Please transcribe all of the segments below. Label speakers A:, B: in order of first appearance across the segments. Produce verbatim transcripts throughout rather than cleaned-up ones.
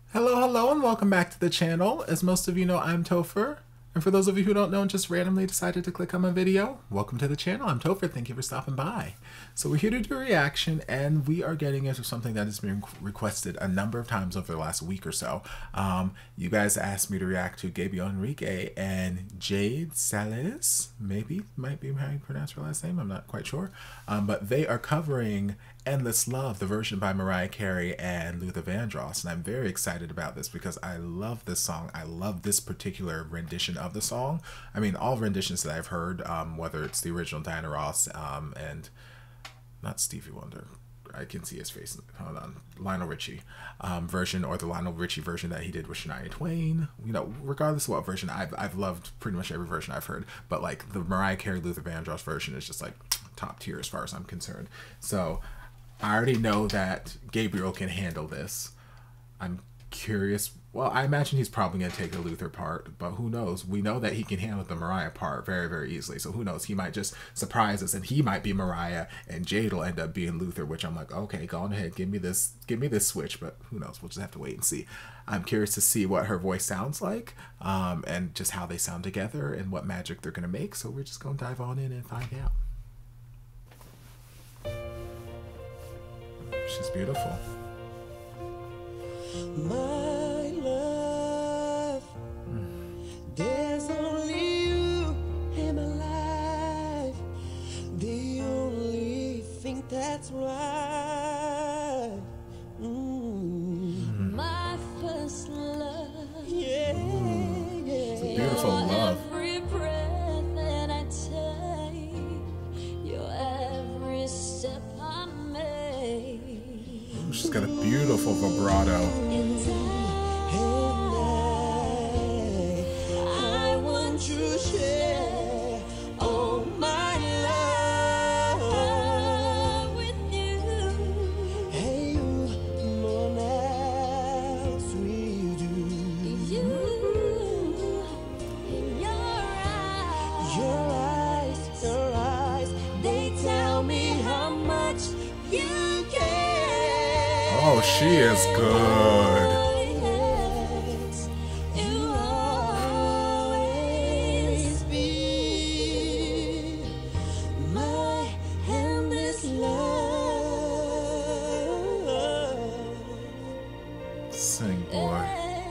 A: Hello, hello, and welcome back to the channel. As most of you know, I'm Topher. And for those of you who don't know and just randomly decided to click on my video, welcome to the channel. I'm Topher. Thank you for stopping by. So we're here to do a reaction, and we are getting into something that has been requested a number of times over the last week or so. Um, you guys asked me to react to Gabriel Henrique and Jade Salas, maybe, might be how you pronounce her last name, I'm not quite sure. Um, but they are covering Endless Love, the version by Mariah Carey and Luther Vandross, and I'm very excited about this because I love this song. I love this particular rendition of the song. I mean, all renditions that I've heard, um, whether it's the original Diana Ross um, and not Stevie Wonder, I can see his face, hold on, Lionel Richie um, version, or the Lionel Richie version that he did with Shania Twain. You know, regardless of what version, I've, I've loved pretty much every version I've heard, but like the Mariah Carey Luther Vandross version is just like top tier as far as I'm concerned. So I already know that Gabriel can handle this. I'm curious. Well, I imagine he's probably going to take the Luther part, but who knows? We know that he can handle the Mariah part very, very easily. So who knows? He might just surprise us, and he might be Mariah, and Jade will end up being Luther, which I'm like, okay, go on ahead, give me this, give me this switch. But who knows? We'll just have to wait and see. I'm curious to see what her voice sounds like, um, and just how they sound together, and what magic they're going to make. So we're just going to dive on in and find out. She's beautiful.
B: My love, mm. There's only you in my life, the only thing that's right. Mm. Mm. My first love, yeah,
A: mm.
B: yeah.
A: It's a beautiful love.
B: Every breath that I take, your every step I make.
A: She's got a beautiful vibrato.
B: I want to share all my love with you. Hey, you, more else we do. You, in your eyes, your eyes, your eyes, they tell me how much you care.
A: Oh, she is good.
B: You'll always be my endless love.
A: Sing, boy.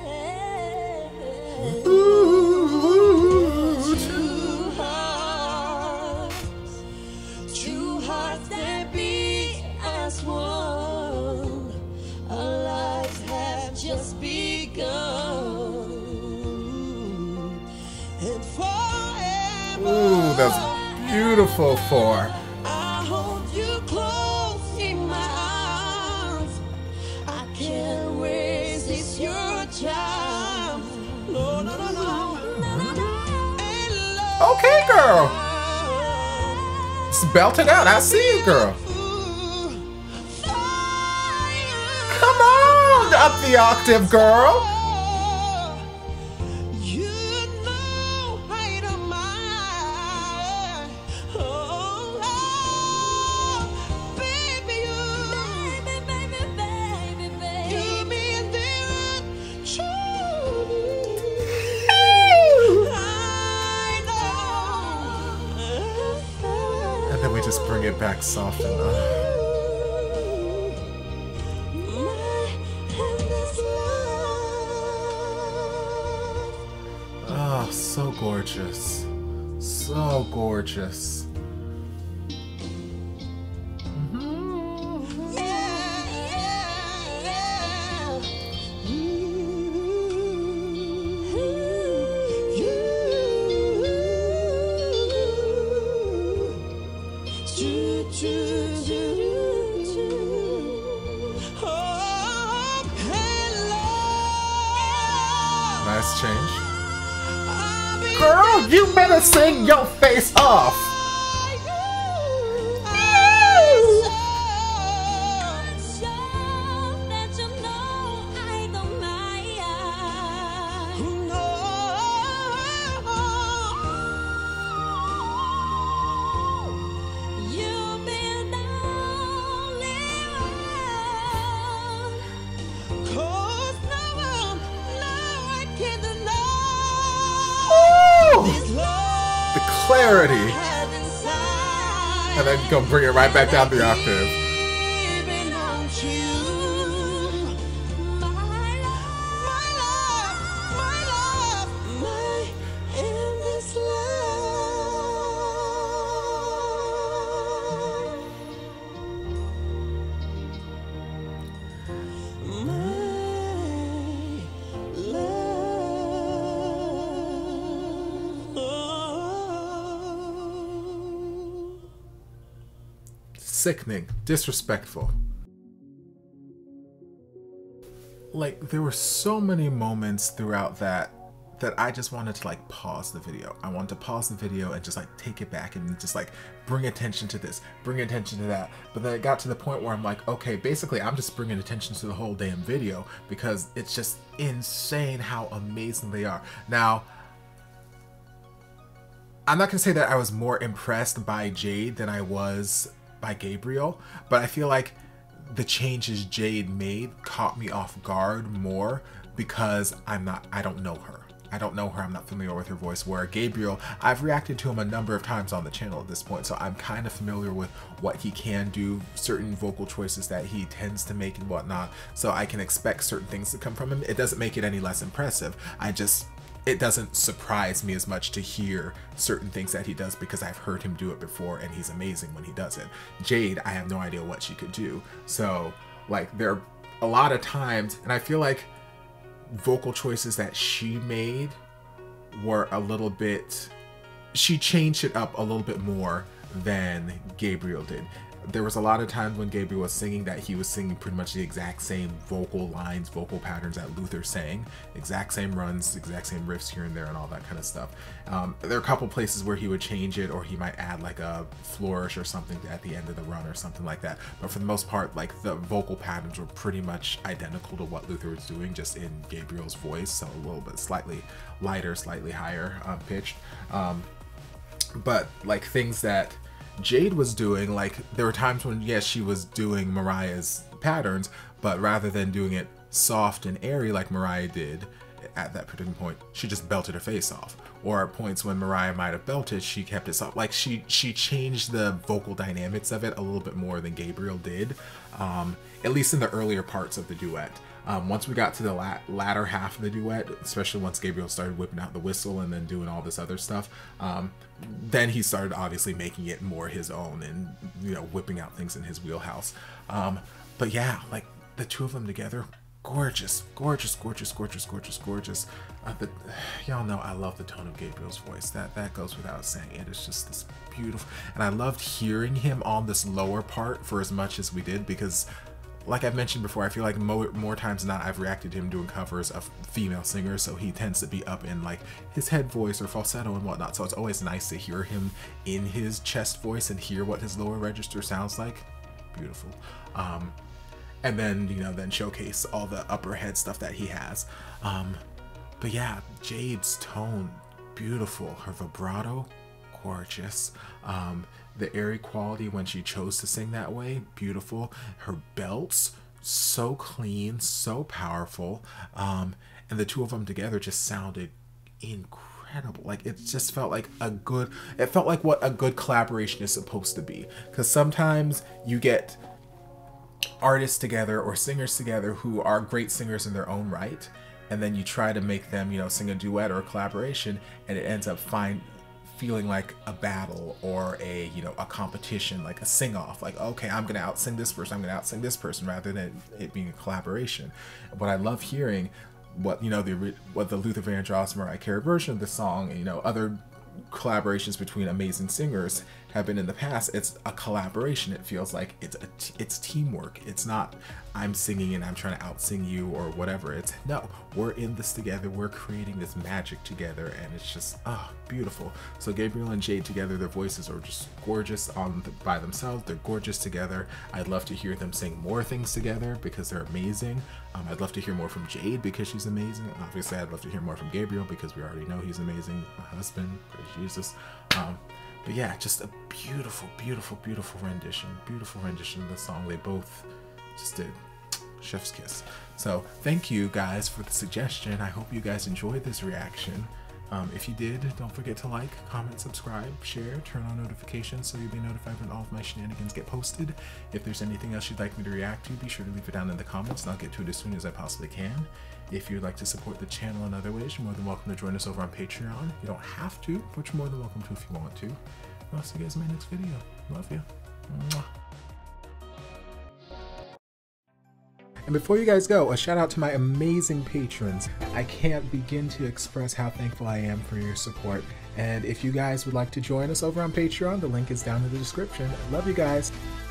B: Two hearts, two hearts that beat as one. Our lives have just begun, and forever.
A: Ooh, that's beautiful for.
B: I hold you close in my arms. I can't resist your charm. No, no, no, no, no, no, no.
A: Okay, girl. Just belt it out. I see you, girl. Come on, up the octave, girl.
B: You know I don't mind. Oh, oh, baby, you, baby, baby, baby, baby, you mean the truth. I know.
A: And then we just bring it back soft enough. Oh, so gorgeous. So gorgeous. Mm-hmm.
B: Yeah, yeah, yeah.
A: Nice change. Girl, you better sing your face off.
B: Cause now I
A: clarity. And then go bring it right back down the octave. Sickening, disrespectful. Like, there were so many moments throughout that that I just wanted to like pause the video. I wanted to pause the video and just like take it back and just like bring attention to this, bring attention to that. But then it got to the point where I'm like, okay, basically I'm just bringing attention to the whole damn video because it's just insane how amazing they are. Now, I'm not gonna say that I was more impressed by Jade than I was by Gabriel, but I feel like the changes Jade made caught me off guard more because I'm not, I don't know her. I don't know her, I'm not familiar with her voice, where Gabriel, I've reacted to him a number of times on the channel at this point, so I'm kind of familiar with what he can do, certain vocal choices that he tends to make and whatnot, so I can expect certain things to come from him. It doesn't make it any less impressive. I just, it doesn't surprise me as much to hear certain things that he does because I've heard him do it before and he's amazing when he does it. Jade, I have no idea what she could do. So, like, there are a lot of times, and I feel like vocal choices that she made were a little bit, she changed it up a little bit more than Gabriel did. There was a lot of times when Gabriel was singing that he was singing pretty much the exact same vocal lines, vocal patterns that Luther sang, exact same runs, exact same riffs here and there and all that kind of stuff. Um, there are a couple places where he would change it, or he might add like a flourish or something at the end of the run or something like that. But for the most part, like the vocal patterns were pretty much identical to what Luther was doing, just in Gabriel's voice, so a little bit slightly lighter, slightly higher um, pitched. Um, but like things that Jade was doing, like there were times when yes, she was doing Mariah's patterns, but rather than doing it soft and airy like Mariah did at that particular point, she just belted her face off. Or at points when Mariah might have belted, she kept it soft. Like she she changed the vocal dynamics of it a little bit more than Gabriel did, um, at least in the earlier parts of the duet. Um, once we got to the la latter half of the duet, especially once Gabriel started whipping out the whistle and then doing all this other stuff, um, then he started obviously making it more his own and, you know, whipping out things in his wheelhouse. Um, but yeah, like the two of them together, gorgeous, gorgeous, gorgeous, gorgeous, gorgeous, gorgeous. Uh, but y'all know I love the tone of Gabriel's voice. That that goes without saying. It is just this beautiful, and I loved hearing him on this lower part for as much as we did because, like I've mentioned before, I feel like more, more times than not I've reacted to him doing covers of female singers, so he tends to be up in like his head voice or falsetto and whatnot, so it's always nice to hear him in his chest voice and hear what his lower register sounds like. Beautiful. Um, and then, you know, then showcase all the upper head stuff that he has. Um, but yeah, Jade's tone, beautiful. Her vibrato, gorgeous. Um, the airy quality when she chose to sing that way, beautiful. Her belts, so clean, so powerful. Um, and the two of them together just sounded incredible. Like it just felt like a good, it felt like what a good collaboration is supposed to be. Because sometimes you get artists together or singers together who are great singers in their own right, and then you try to make them, you know, sing a duet or a collaboration, and it ends up fine feeling like a battle or a, you know, a competition, like a sing-off, like, okay, I'm gonna outsing this person, I'm gonna outsing this person, rather than it being a collaboration. What I love hearing, what, you know, the what the Luther Vandross Mariah Carey version of the song, and, you know, other collaborations between amazing singers have been in the past, it's a collaboration. It feels like it's a t it's teamwork. It's not I'm singing and I'm trying to out-sing you or whatever. It's no, we're in this together, we're creating this magic together, and it's just ah, oh, beautiful. So Gabriel and Jade together, their voices are just gorgeous on the, by themselves. They're gorgeous together. I'd love to hear them sing more things together because they're amazing. um, I'd love to hear more from Jade because she's amazing. Obviously I'd love to hear more from Gabriel because we already know he's amazing, my husband, praise Jesus. um, But yeah, just a beautiful, beautiful, beautiful rendition. Beautiful rendition of the song. They both just did. Chef's kiss. So thank you guys for the suggestion. I hope you guys enjoyed this reaction. Um, if you did, don't forget to like, comment, subscribe, share, turn on notifications so you'll be notified when all of my shenanigans get posted. If there's anything else you'd like me to react to, be sure to leave it down in the comments and I'll get to it as soon as I possibly can. If you'd like to support the channel in other ways, you're more than welcome to join us over on Patreon. You don't have to, but you're more than welcome to if you want to. I'll see you guys in my next video. Love you. Mwah. And before you guys go, a shout out to my amazing patrons. I can't begin to express how thankful I am for your support. And if you guys would like to join us over on Patreon, the link is down in the description. Love you guys.